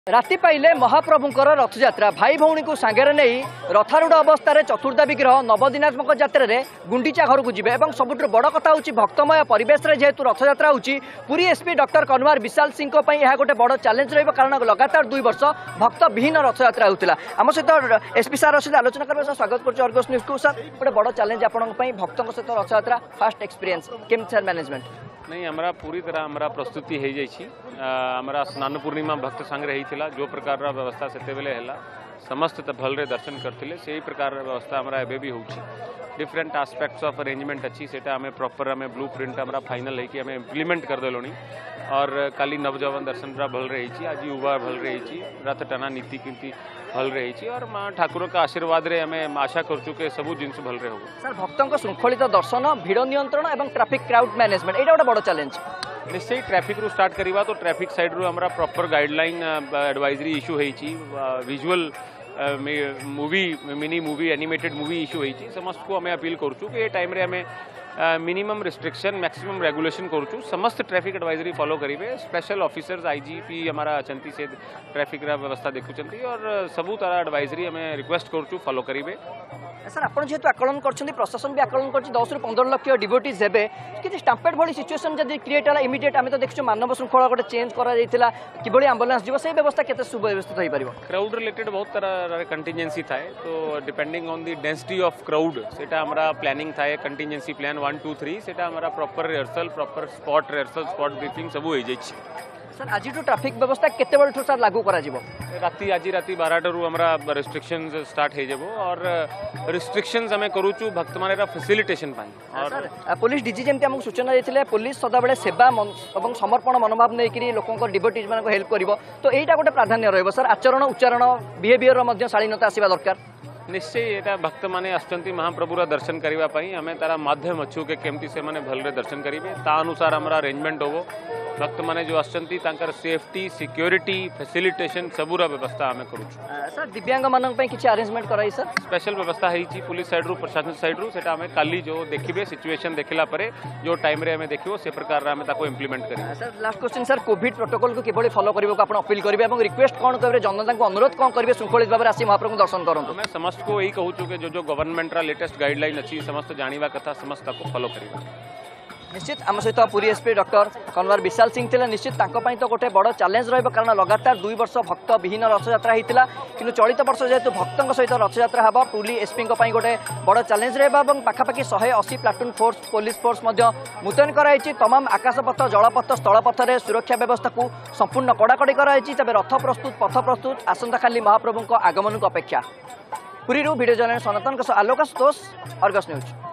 राति पाइले महाप्रभुंकर रथयात्रा भाई भौणी को सांगरे नहीं रथारूढ़ अवस्था चतुर्धा विग्रह नवदिनात्मक यात्रा रे गुंडीचा घर को जीवे और सबुठ बड़ कथा हूँ भक्तमय परिवेश रे जेहेतु रथयात्रा होची पुरी एसपी डॉक्टर कन्वर विशाल सिंह यह गोटे बड़ चैलेंज रही कारण लगातार 2 वर्ष भक्त विहीन रथयात्रा होता आम सहित एसपी सार सहित आलोचना करने सर स्वागत कर अर्गस न्यूज को सर गोटे बड़ चैलेंज आपण भक्तों सहित रथयात्रा फास्ट एक्सपीरियंस केमती सर मैनेजमेंट नहीं हमारा पूरी तरह हमारा प्रस्तुति हो जाइए हमारा स्नान पूर्णिमा भक्त सांगे होता जो प्रकार व्यवस्था से बेले है समस्त भलरे दर्शन करते से प्रकार व्यवस्था हमारा एबे भी हो डिफरेंट आस्पेक्ट्स ऑफ अरेंजमेंट अच्छी से प्रॉपर आम ब्लू प्रिंट हमारा फाइनल है इम्प्लीमेंट करदेलु और काली नवजवन दर्शन पूरा भल रही आज युवा भल रही रथ टना नीति किंती भल रही और माँ ठाकुर का आशीर्वाद रे हमें आशा करचु के सबू जिनस भल रहे हो सर भक्तों श्रृंखलित दर्शन भिड़ नियंत्रण और ट्रैफिक क्राउड मैनेजमेंट यहाँ गोटे बड़ चैलेंज निश्चय ट्रैफिक रू स्टार्ट करवा तो ट्रैफिक साइड रू हमारा प्रॉपर गाइडलाइन एडवाइजरी इश्यू होती visual movie mini movie animated movie issue होती समस्त को हमें अपील करूँ कि टाइम रे हमें मिनिमम रिस्ट्रिक्शन मैक्सिमम रेगुलेशन करूँ समस्त ट्रैफिक एडवाइजरी फॉलो करेंगे स्पेशल ऑफिसर्स आईजीपी हमारा अच्छा से ट्रैफिक व्यवस्था देखुं और सबू तरह एडवाइजरी हमें रिक्वेस्ट करूँ फॉलो करेंगे सर आप जेहतु आकलन कर प्रशासन भी आकलन कर 10 ରୁ 15 लाख डिवोटीज हेबे कि स्टाम्पेड भली सिचुएशन जब क्रिएट है इमिडिएट आम तो देखु मानव श्रृंखला गोटे चेंज कर एम्बुलेंस जीव से व्यवस्था केते सुव्यवस्थित हो पार क्राउड रिलेटेड बहुत तरह कंटिजेंसी थाए तो depending on the density of crowd सेटा हमारा प्लानिंग थाए कंटिजेंसी प्लान 1 2 3 सेटा हमारा proper rehearsal proper spot rehearsal spot briefing सब हो जाए सर आज ट्रैफिक व्यवस्था केते बड़ सर लागू करा जिवो आज राति 12 टू हमारा रिस्ट्रिक्शंस स्टार्ट हो जाबो और रिस्ट्रिक्शंस हमें करूचु भक्त मानेरा फैसिलिटेशन पाई और सर पुलिस डीजी जेमती हमको सूचना देथिले पुलिस सदा बेले सेवा एवं समर्पण मनोभाव नेकरी लोकंक डिवोटीज मानको हेल्प करिवो तो एटा गोटे प्राधान्य रहइबो सर आचरण उच्चारण बिहेवियर रो मध्ये शालीनता आसीबा दरकार निश्चय यहाँ भक्त मैंने आसुच्च महाप्रभुर दर्शन करने आम तार माध्यम अच्छु के केमती से भलरे दर्शन करेंगे ता अनुसार हमारा अरेंजमेंट हो भक्त मैंने जो आसुच्च सेफ्टी सिक्योरिटी फैसिलिटेशन सबूर व्यवस्था आम करूँ सर दिव्यांग मानक किसी अरेंजमेंट कराई सर स्पेशल व्यवस्था होती पुलिस साइड रू प्रशासन साइड रू सेटा हमें काली जो देखिए सिचुएशन देखला परे जो टाइम रे हमें देखियो से प्रकार आम इम्प्लीमेंट करेंगे sir last question sir Covid protocol को किभली फॉलो करने को आप अपील करेंगे और रिक्वेस्ट कौन करेंगे जनता को अनुरोध कौन करेंगे श्रृंखलित भाव में आसी महाप्रभु दर्शन करूँ मैं समस्त को यही कहूँ कि जो गवर्नमेंट लेटेस्ट गाइडलाइन अच्छी समस्त जाना कथा समस्त को फॉलो करेंगे निश्चित आम सहित पुरी एसपी डॉक्टर कन्वर विशाल सिंह थे निश्चित तो गोटे बड़ चैलेंज रहा कारण लगातार 2 वर्ष भक्त विहीन रथयात्रा होता कि चलित वर्ष जेहेतु भक्तों सहित रथयात्रा हम पुरी एसपी गोटे बड़ चैलेंज रहा पाखापाखि 180 प्लाटून फोर्स पुलिस फोर्स मुतयन कराई तमाम आकाशपथ जलपथ स्थलपथ में सुरक्षा व्यवस्था को संपूर्ण कड़ाकड़ी कराई तेज रथ प्रस्तुत पथ प्रस्तुत आसंता खाली महाप्रभु आगमन को अपेक्षा Puri video journalist Sanatan Alok Ashutosh Argus news.